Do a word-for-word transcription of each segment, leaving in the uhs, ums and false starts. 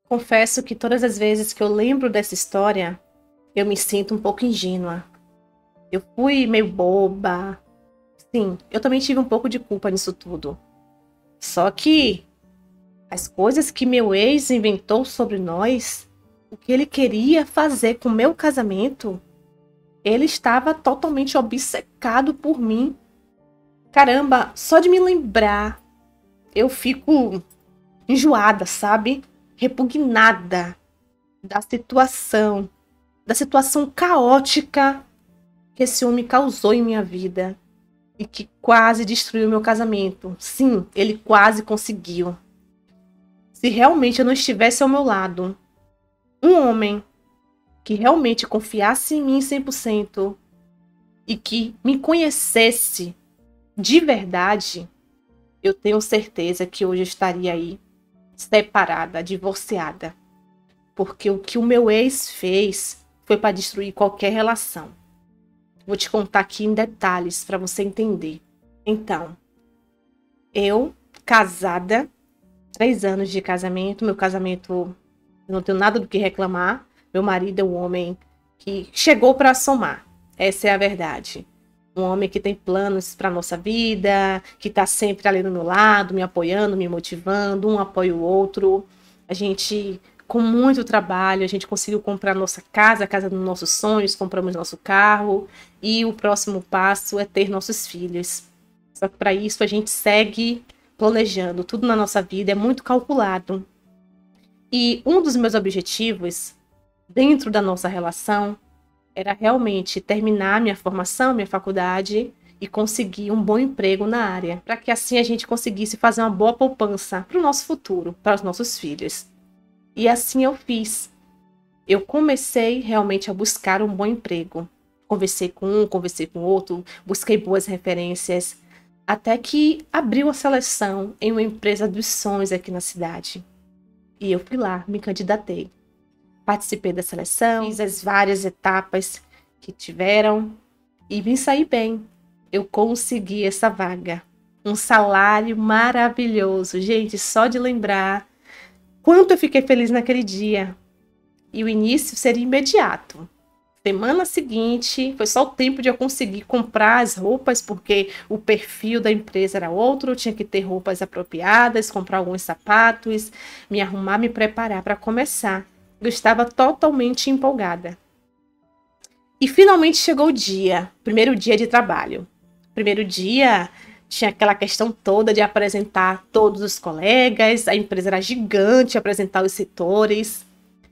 Confesso que todas as vezes que eu lembro dessa história, eu me sinto um pouco ingênua. Eu fui meio boba. Sim, eu também tive um pouco de culpa nisso tudo. Só que as coisas que meu ex inventou sobre nós, o que ele queria fazer com o meu casamento, ele estava totalmente obcecado por mim. Caramba, só de me lembrar, eu fico enjoada, sabe? Repugnada da situação, da situação caótica que esse homem causou em minha vida e que quase destruiu meu casamento. Sim, ele quase conseguiu. Se realmente eu não estivesse ao meu lado, um homem que realmente confiasse em mim cem por cento e que me conhecesse de verdade, eu tenho certeza que hoje eu estaria aí separada, divorciada. Porque o que o meu ex fez foi para destruir qualquer relação. Vou te contar aqui em detalhes para você entender. Então, eu, casada, três anos de casamento, meu casamento, eu não tenho nada do que reclamar. Meu marido é um homem que chegou para somar. Essa é a verdade. Um homem que tem planos para nossa vida, que está sempre ali do meu lado, me apoiando, me motivando, um apoia o outro. A gente, com muito trabalho, a gente conseguiu comprar nossa casa, a casa dos nossos sonhos, compramos nosso carro e o próximo passo é ter nossos filhos. Só que para isso a gente segue planejando, tudo na nossa vida é muito calculado. E um dos meus objetivos dentro da nossa relação era realmente terminar minha formação, minha faculdade e conseguir um bom emprego na área, para que assim a gente conseguisse fazer uma boa poupança para o nosso futuro, para os nossos filhos. E assim eu fiz. Eu comecei realmente a buscar um bom emprego. Conversei com um, conversei com outro, busquei boas referências, até que abriu a seleção em uma empresa dos sonhos aqui na cidade. E eu fui lá, me candidatei. Participei da seleção, fiz as várias etapas que tiveram e me saí bem. Eu consegui essa vaga. Um salário maravilhoso. Gente, só de lembrar quanto eu fiquei feliz naquele dia. E o início seria imediato. Semana seguinte, foi só o tempo de eu conseguir comprar as roupas, porque o perfil da empresa era outro, eu tinha que ter roupas apropriadas, comprar alguns sapatos, me arrumar, me preparar para começar. Eu estava totalmente empolgada. E finalmente chegou o dia, primeiro dia de trabalho. Primeiro dia tinha aquela questão toda de apresentar todos os colegas, a empresa era gigante, apresentar os setores.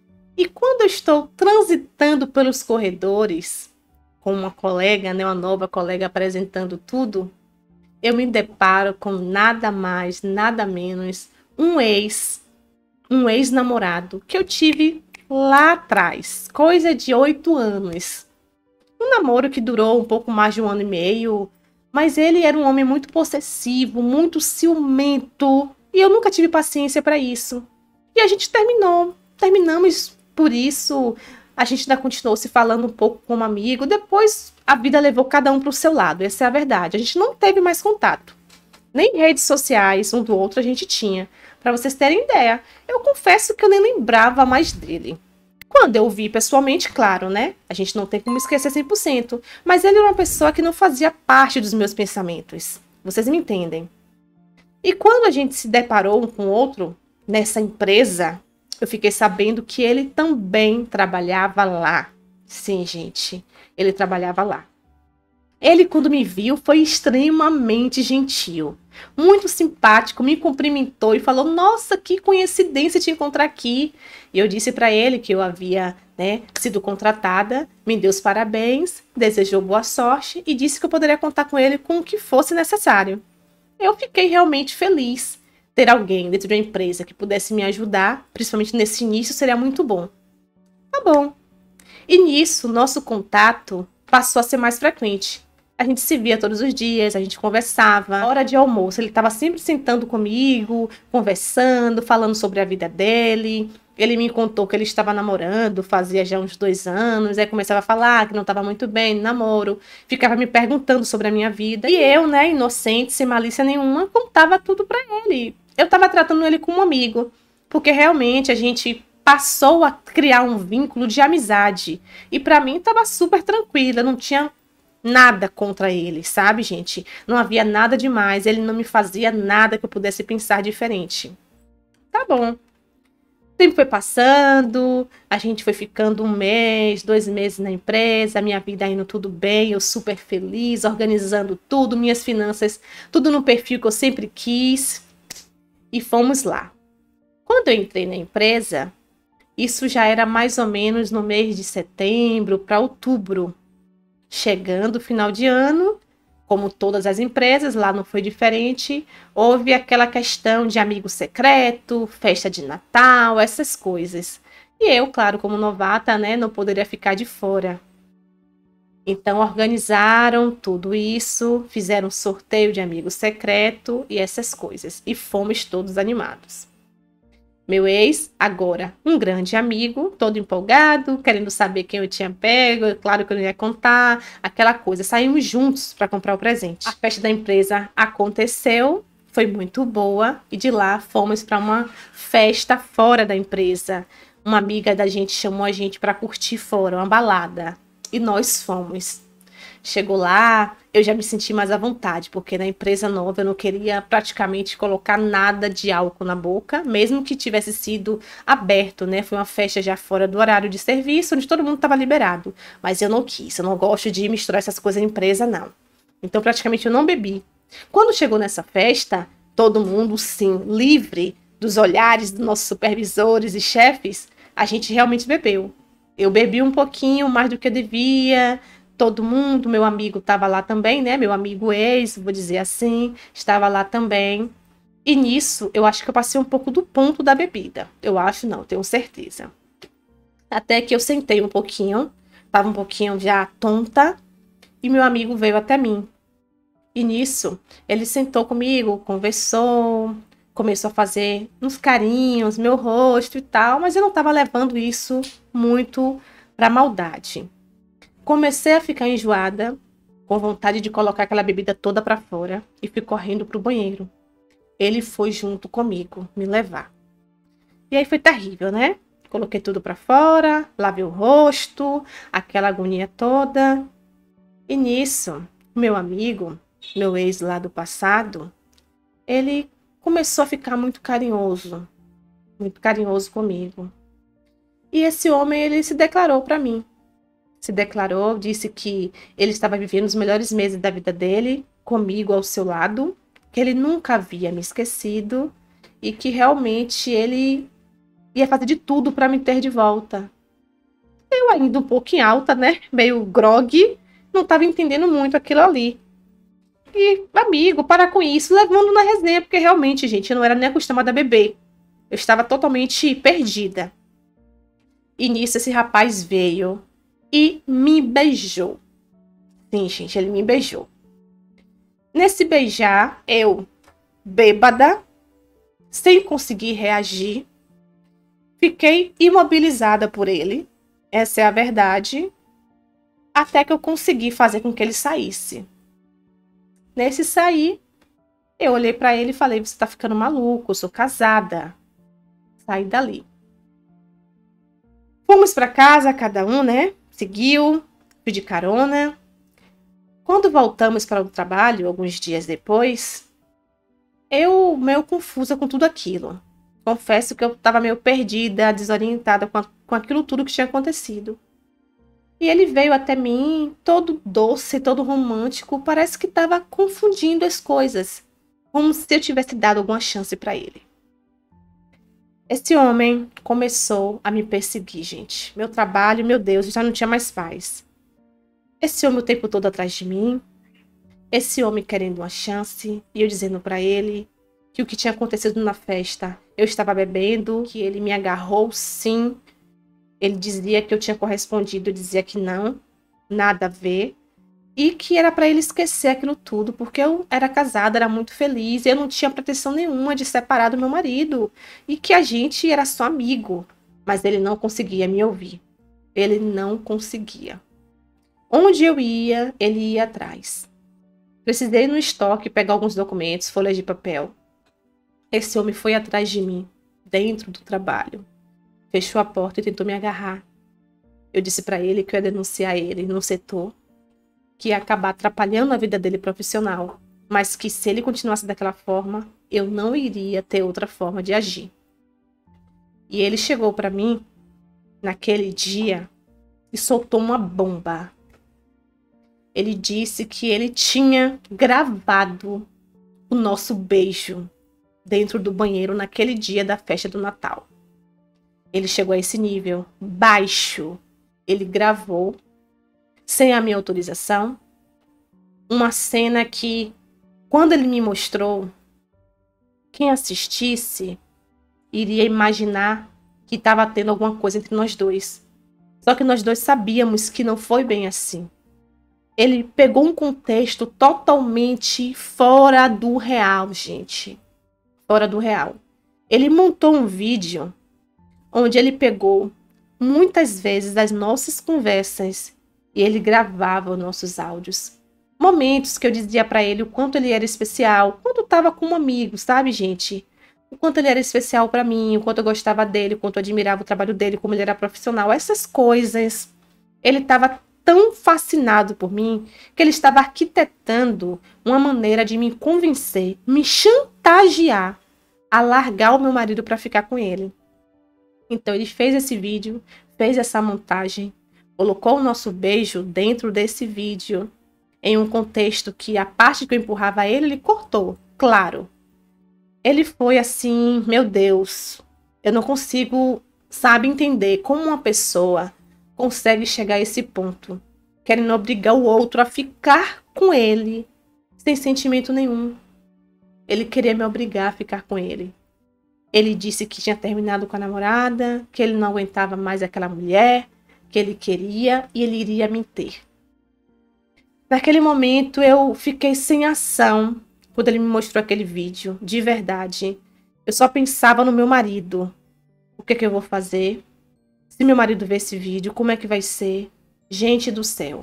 E quando eu estou transitando pelos corredores, com uma colega, né, uma nova colega apresentando tudo, eu me deparo com nada mais, nada menos, um ex, um ex-namorado que eu tive lá atrás, coisa de oito anos. Um namoro que durou um pouco mais de um ano e meio, mas ele era um homem muito possessivo, muito ciumento, e eu nunca tive paciência para isso. E a gente terminou, terminamos por isso, a gente ainda continuou se falando um pouco como amigo, depois a vida levou cada um para o seu lado, essa é a verdade. A gente não teve mais contato, nem redes sociais um do outro a gente tinha. Para vocês terem ideia, eu confesso que eu nem lembrava mais dele. Quando eu o vi pessoalmente, claro, né? A gente não tem como esquecer cem por cento. Mas ele era uma pessoa que não fazia parte dos meus pensamentos. Vocês me entendem? E quando a gente se deparou um com o outro nessa empresa, eu fiquei sabendo que ele também trabalhava lá. Sim, gente, ele trabalhava lá. Ele, quando me viu, foi extremamente gentil, muito simpático, me cumprimentou e falou: nossa, que coincidência te encontrar aqui. E eu disse para ele que eu havia, né, sido contratada, me deu os parabéns, desejou boa sorte e disse que eu poderia contar com ele com o que fosse necessário. Eu fiquei realmente feliz. Ter alguém dentro de uma empresa que pudesse me ajudar, principalmente nesse início, seria muito bom. Tá bom. E nisso, nosso contato passou a ser mais frequente. A gente se via todos os dias, a gente conversava. Na hora de almoço, ele estava sempre sentando comigo, conversando, falando sobre a vida dele. Ele me contou que ele estava namorando, fazia já uns dois anos. Aí começava a falar que não estava muito bem no namoro. Ficava me perguntando sobre a minha vida. E eu, né, inocente, sem malícia nenhuma, contava tudo para ele. Eu estava tratando ele como um amigo, porque realmente a gente passou a criar um vínculo de amizade. E para mim estava super tranquila, não tinha nada contra ele, sabe, gente? Não havia nada demais, ele não me fazia nada que eu pudesse pensar diferente. Tá bom. O tempo foi passando, a gente foi ficando um mês, dois meses na empresa, minha vida indo tudo bem, eu super feliz, organizando tudo, minhas finanças, tudo no perfil que eu sempre quis. E fomos lá. Quando eu entrei na empresa, isso já era mais ou menos no mês de setembro para outubro. Chegando o final de ano, como todas as empresas, lá não foi diferente, houve aquela questão de amigo secreto, festa de Natal, essas coisas. E eu, claro, como novata, né, não poderia ficar de fora. Então organizaram tudo isso, fizeram um sorteio de amigo secreto e essas coisas. E fomos todos animados. Meu ex, agora um grande amigo, todo empolgado, querendo saber quem eu tinha pego, claro que eu não ia contar, aquela coisa. Saímos juntos para comprar o presente. A festa da empresa aconteceu, foi muito boa, e de lá fomos para uma festa fora da empresa. Uma amiga da gente chamou a gente para curtir fora, uma balada, e nós fomos. Chegou lá, eu já me senti mais à vontade, porque na empresa nova eu não queria praticamente colocar nada de álcool na boca, mesmo que tivesse sido aberto, né? Foi uma festa já fora do horário de serviço, onde todo mundo estava liberado. Mas eu não quis, eu não gosto de misturar essas coisas na empresa, não. Então, praticamente eu não bebi. Quando chegou nessa festa, todo mundo, sim, livre dos olhares dos nossos supervisores e chefes, a gente realmente bebeu. Eu bebi um pouquinho mais do que eu devia. Todo mundo, meu amigo estava lá também, né? Meu amigo ex, vou dizer assim, estava lá também. E nisso, eu acho que eu passei um pouco do ponto da bebida. Eu acho, não, tenho certeza. Até que eu sentei um pouquinho, estava um pouquinho já tonta, e meu amigo veio até mim. E nisso, ele sentou comigo, conversou, começou a fazer uns carinhos, meu rosto e tal, mas eu não estava levando isso muito para maldade. Comecei a ficar enjoada, com vontade de colocar aquela bebida toda para fora e fui correndo pro banheiro. Ele foi junto comigo me levar. E aí foi terrível, né? Coloquei tudo para fora, lavei o rosto, aquela agonia toda. E nisso, meu amigo, meu ex lá do passado, ele começou a ficar muito carinhoso, muito carinhoso comigo. E esse homem, ele se declarou para mim. Se declarou, disse que ele estava vivendo os melhores meses da vida dele, comigo ao seu lado, que ele nunca havia me esquecido e que realmente ele ia fazer de tudo para me ter de volta. Eu ainda um pouco em alta, né? Meio grogue, não estava entendendo muito aquilo ali. E, amigo, para com isso, levando na resenha, porque realmente, gente, eu não era nem acostumada a beber. Eu estava totalmente perdida. E nisso esse rapaz veio e me beijou. Sim, gente, ele me beijou. Nesse beijar, eu, bêbada, sem conseguir reagir, fiquei imobilizada por ele. Essa é a verdade. Até que eu consegui fazer com que ele saísse. Nesse sair, eu olhei pra ele e falei, você tá ficando maluco, eu sou casada. Saí dali. Fomos pra casa, cada um, né? Seguiu, fui de carona. Quando voltamos para o trabalho, alguns dias depois, eu meio confusa com tudo aquilo. Confesso que eu estava meio perdida, desorientada com, a, com aquilo tudo que tinha acontecido. E ele veio até mim, todo doce, todo romântico, parece que estava confundindo as coisas, como se eu tivesse dado alguma chance para ele. Esse homem começou a me perseguir, gente. Meu trabalho, meu Deus, já não tinha mais paz. Esse homem o tempo todo atrás de mim. Esse homem querendo uma chance. E eu dizendo para ele que o que tinha acontecido na festa, eu estava bebendo, que ele me agarrou, sim. Ele dizia que eu tinha correspondido, eu dizia que não, nada a ver. E que era para ele esquecer aquilo tudo, porque eu era casada, era muito feliz, e eu não tinha pretensão nenhuma de separar do meu marido. E que a gente era só amigo. Mas ele não conseguia me ouvir. Ele não conseguia. Onde eu ia, ele ia atrás. Precisei ir no estoque pegar alguns documentos, folhas de papel. Esse homem foi atrás de mim, dentro do trabalho. fechou a porta e tentou me agarrar. Eu disse para ele que eu ia denunciar ele no setor, que ia acabar atrapalhando a vida dele profissional, mas que se ele continuasse daquela forma, eu não iria ter outra forma de agir. E ele chegou para mim naquele dia e soltou uma bomba. Ele disse que ele tinha gravado o nosso beijo dentro do banheiro naquele dia da festa do Natal. Ele chegou a esse nível baixo. Ele gravou, sem a minha autorização, uma cena que, quando ele me mostrou, quem assistisse iria imaginar que estava tendo alguma coisa entre nós dois. Só que nós dois sabíamos que não foi bem assim. Ele pegou um contexto totalmente fora do real, gente. Fora do real. Ele montou um vídeo onde ele pegou muitas vezes as nossas conversas e ele gravava os nossos áudios. Momentos que eu dizia para ele o quanto ele era especial, quando eu estava com um amigo, sabe, gente? O quanto ele era especial para mim, o quanto eu gostava dele, o quanto eu admirava o trabalho dele, como ele era profissional. Essas coisas. Ele estava tão fascinado por mim que ele estava arquitetando uma maneira de me convencer, me chantagear a largar o meu marido para ficar com ele. Então ele fez esse vídeo, fez essa montagem, colocou o nosso beijo dentro desse vídeo, em um contexto que a parte que eu empurrava ele, ele cortou, claro. Ele foi assim, meu Deus, eu não consigo, sabe, entender como uma pessoa consegue chegar a esse ponto, querendo obrigar o outro a ficar com ele, sem sentimento nenhum. Ele queria me obrigar a ficar com ele. Ele disse que tinha terminado com a namorada, que ele não aguentava mais aquela mulher, que ele queria e ele iria me ter. Naquele momento eu fiquei sem ação quando ele me mostrou aquele vídeo, de verdade. Eu só pensava no meu marido. O que é que eu vou fazer? Se meu marido ver esse vídeo, como é que vai ser? Gente do céu.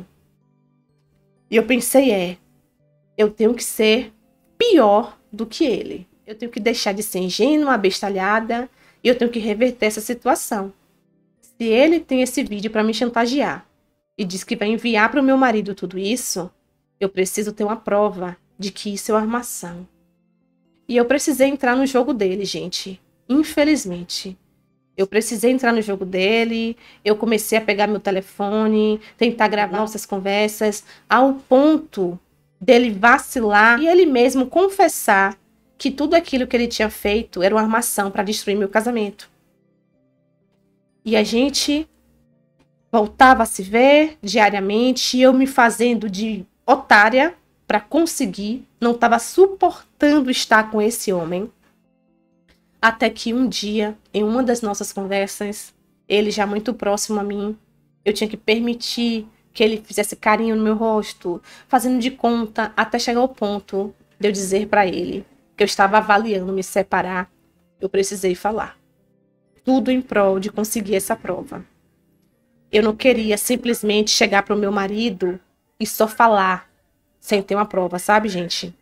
E eu pensei, é, eu tenho que ser pior do que ele. Eu tenho que deixar de ser ingênua, abestalhada, e eu tenho que reverter essa situação. Se ele tem esse vídeo para me chantagear e diz que vai enviar para o meu marido tudo isso, eu preciso ter uma prova de que isso é uma armação. E eu precisei entrar no jogo dele, gente. Infelizmente. Eu precisei entrar no jogo dele, eu comecei a pegar meu telefone, tentar gravar nossas conversas, ao ponto dele vacilar e ele mesmo confessar que tudo aquilo que ele tinha feito era uma armação para destruir meu casamento. E a gente voltava a se ver diariamente, e eu me fazendo de otária para conseguir, não estava suportando estar com esse homem. Até que um dia, em uma das nossas conversas, ele já muito próximo a mim, eu tinha que permitir que ele fizesse carinho no meu rosto, fazendo de conta, até chegar ao ponto de eu dizer para ele que eu estava avaliando me separar. Eu precisei falar. Tudo em prol de conseguir essa prova. Eu não queria simplesmente chegar para o meu marido e só falar, sem ter uma prova, sabe, gente?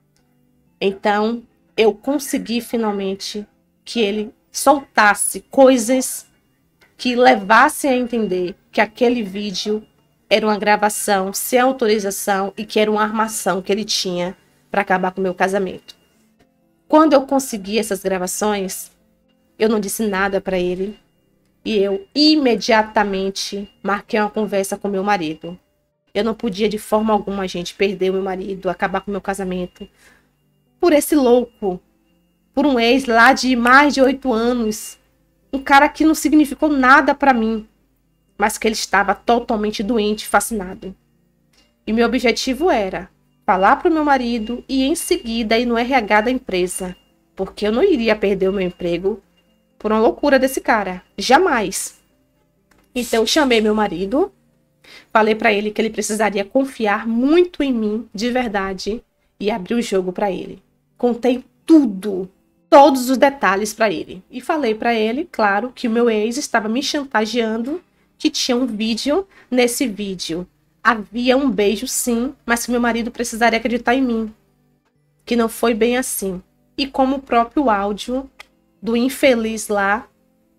Então, eu consegui finalmente que ele soltasse coisas que levassem a entender que aquele vídeo era uma gravação sem autorização e que era uma armação que ele tinha para acabar com o meu casamento. Quando eu consegui essas gravações, eu não disse nada para ele e eu imediatamente marquei uma conversa com meu marido. Eu não podia de forma alguma, gente, perder o meu marido, acabar com o meu casamento por esse louco, por um ex lá de mais de oito anos, um cara que não significou nada para mim, mas que ele estava totalmente doente, fascinado. E meu objetivo era falar para o meu marido e em seguida ir no R H da empresa, porque eu não iria perder o meu emprego por uma loucura desse cara, jamais. Então eu chamei meu marido, falei para ele que ele precisaria confiar muito em mim, de verdade, e abri o jogo para ele. Contei tudo, todos os detalhes para ele. E falei para ele, claro, que o meu ex estava me chantageando, que tinha um vídeo. Nesse vídeo havia um beijo, sim, mas que meu marido precisaria acreditar em mim. Que não foi bem assim. E como o próprio áudio do infeliz lá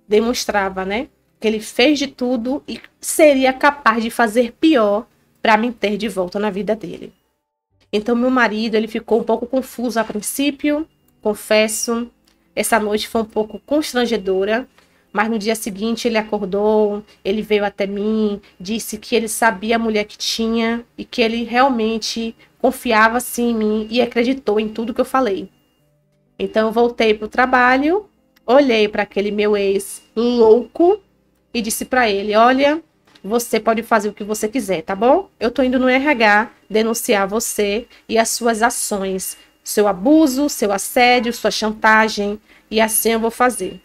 demonstrava, né, que ele fez de tudo e seria capaz de fazer pior para me ter de volta na vida dele. Então, meu marido, ele ficou um pouco confuso a princípio, confesso. Essa noite foi um pouco constrangedora, mas no dia seguinte ele acordou, ele veio até mim, disse que ele sabia a mulher que tinha e que ele realmente confiava sim em mim e acreditou em tudo que eu falei. Então, eu voltei para o trabalho, olhei para aquele meu ex louco e disse para ele, olha, você pode fazer o que você quiser, tá bom? Eu tô indo no R H denunciar você e as suas ações, seu abuso, seu assédio, sua chantagem, e assim eu vou fazer.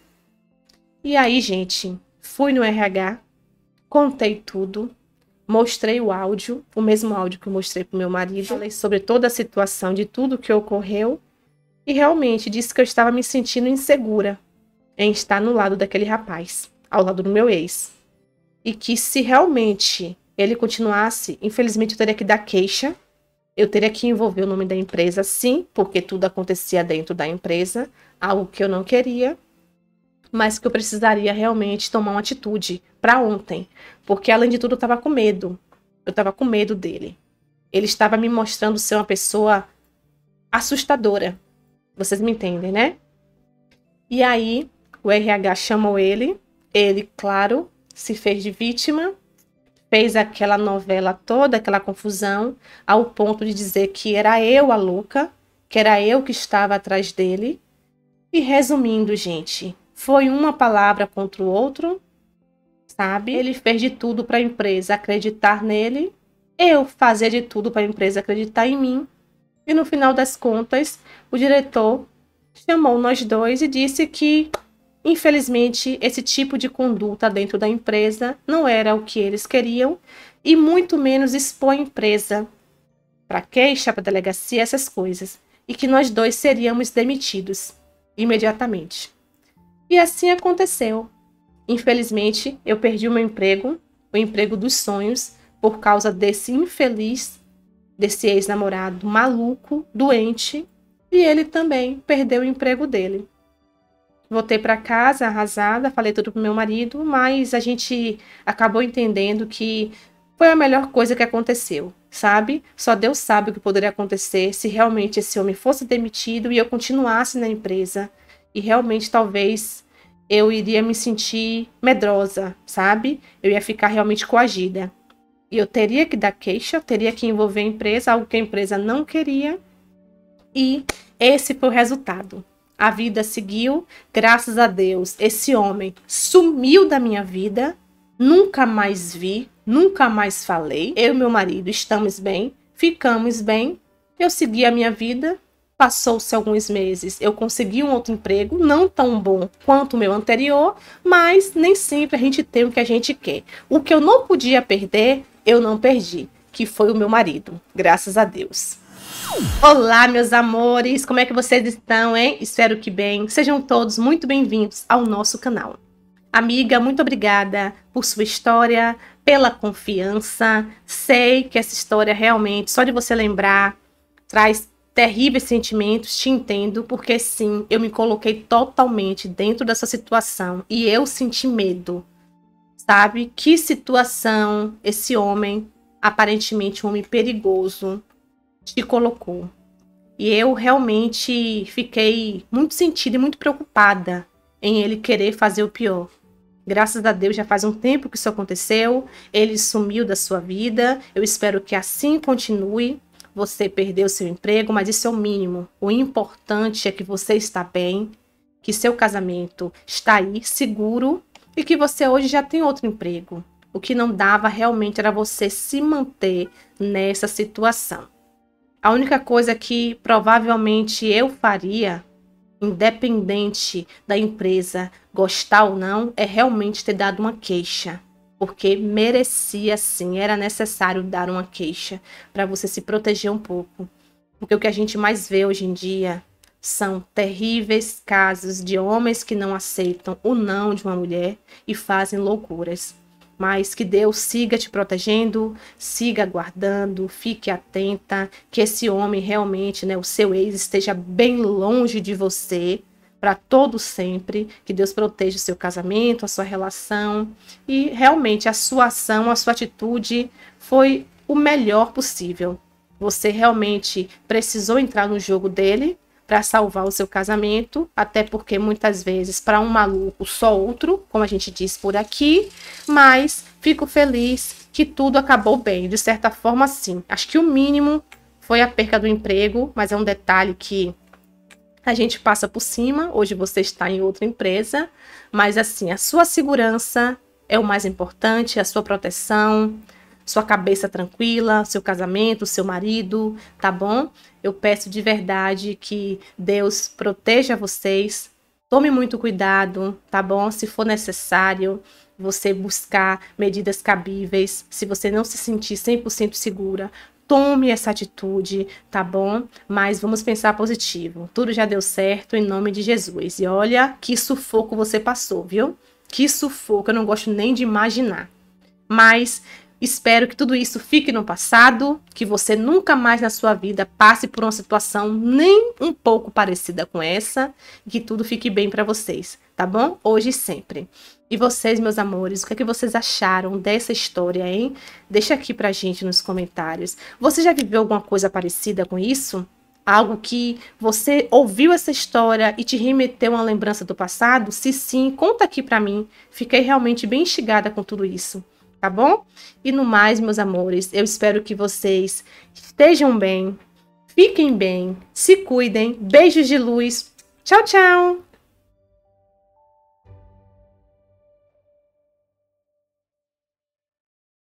E aí, gente, fui no R H, contei tudo, mostrei o áudio, o mesmo áudio que eu mostrei pro meu marido, falei sobre toda a situação de tudo que ocorreu e realmente disse que eu estava me sentindo insegura em estar no lado daquele rapaz, ao lado do meu ex. E que se realmente ele continuasse, infelizmente eu teria que dar queixa, eu teria que envolver o nome da empresa, sim, porque tudo acontecia dentro da empresa, algo que eu não queria, mas que eu precisaria realmente tomar uma atitude para ontem, porque além de tudo eu estava com medo, eu estava com medo dele. Ele estava me mostrando ser uma pessoa assustadora, vocês me entendem, né? E aí o R H chamou ele, ele, claro, se fez de vítima, fez aquela novela toda, aquela confusão, ao ponto de dizer que era eu a louca, que era eu que estava atrás dele. E resumindo, gente, foi uma palavra contra o outro, sabe? Ele fez de tudo para a empresa acreditar nele, eu fazer de tudo para a empresa acreditar em mim. E no final das contas, o diretor chamou nós dois e disse que, infelizmente, esse tipo de conduta dentro da empresa não era o que eles queriam e muito menos expor a empresa para queixa, para delegacia, essas coisas. E que nós dois seríamos demitidos imediatamente. E assim aconteceu. Infelizmente, eu perdi o meu emprego, o emprego dos sonhos, por causa desse infeliz, desse ex-namorado maluco, doente, e ele também perdeu o emprego dele. Voltei para casa arrasada, falei tudo pro meu marido, mas a gente acabou entendendo que foi a melhor coisa que aconteceu, sabe? Só Deus sabe o que poderia acontecer se realmente esse homem fosse demitido e eu continuasse na empresa. E realmente talvez eu iria me sentir medrosa, sabe? Eu ia ficar realmente coagida. E eu teria que dar queixa, teria que envolver a empresa, algo que a empresa não queria. E esse foi o resultado. A vida seguiu, graças a Deus, esse homem sumiu da minha vida, nunca mais vi, nunca mais falei. Eu e meu marido estamos bem, ficamos bem, eu segui a minha vida, passou-se alguns meses, eu consegui um outro emprego, não tão bom quanto o meu anterior, mas nem sempre a gente tem o que a gente quer. O que eu não podia perder, eu não perdi, que foi o meu marido, graças a Deus. Olá, meus amores, como é que vocês estão, hein? Espero que bem. Sejam todos muito bem-vindos ao nosso canal. Amiga, muito obrigada por sua história, pela confiança. Sei que essa história realmente, só de você lembrar, traz terríveis sentimentos, te entendo, porque sim, eu me coloquei totalmente dentro dessa situação e eu senti medo, sabe? Que situação esse homem, aparentemente um homem perigoso, te colocou. E eu realmente fiquei muito sentida e muito preocupada em ele querer fazer o pior. Graças a Deus já faz um tempo que isso aconteceu, ele sumiu da sua vida, eu espero que assim continue. Você perdeu seu emprego, mas isso é o mínimo. O importante é que você está bem, que seu casamento está aí, seguro, e que você hoje já tem outro emprego. O que não dava realmente era você se manter nessa situação. A única coisa que provavelmente eu faria, independente da empresa gostar ou não, é realmente ter dado uma queixa. Porque merecia sim, era necessário dar uma queixa para você se proteger um pouco. Porque o que a gente mais vê hoje em dia são terríveis casos de homens que não aceitam o não de uma mulher e fazem loucuras. Mas que Deus siga te protegendo, siga aguardando, fique atenta, que esse homem realmente, né, o seu ex, esteja bem longe de você, para todo sempre, que Deus proteja o seu casamento, a sua relação, e realmente a sua ação, a sua atitude foi o melhor possível. Você realmente precisou entrar no jogo dele para salvar o seu casamento, até porque muitas vezes para um maluco só outro, como a gente diz por aqui, mas fico feliz que tudo acabou bem, de certa forma sim. Acho que o mínimo foi a perca do emprego, mas é um detalhe que a gente passa por cima. Hoje você está em outra empresa, mas assim, a sua segurança é o mais importante, a sua proteção, sua cabeça tranquila, seu casamento, seu marido, tá bom? Eu peço de verdade que Deus proteja vocês. Tome muito cuidado, tá bom? Se for necessário, você buscar medidas cabíveis. Se você não se sentir cem por cento segura, tome essa atitude, tá bom? Mas vamos pensar positivo. Tudo já deu certo em nome de Jesus. E olha que sufoco você passou, viu? Que sufoco, eu não gosto nem de imaginar. Mas espero que tudo isso fique no passado, que você nunca mais na sua vida passe por uma situação nem um pouco parecida com essa, e que tudo fique bem para vocês, tá bom? Hoje e sempre. E vocês, meus amores, o que é que vocês acharam dessa história, hein? Deixa aqui pra gente nos comentários. Você já viveu alguma coisa parecida com isso? Algo que você ouviu essa história e te remeteu a uma lembrança do passado? Se sim, conta aqui pra mim. Fiquei realmente bem instigada com tudo isso. Tá bom? E no mais, meus amores, eu espero que vocês estejam bem, fiquem bem, se cuidem. Beijos de luz. Tchau, tchau!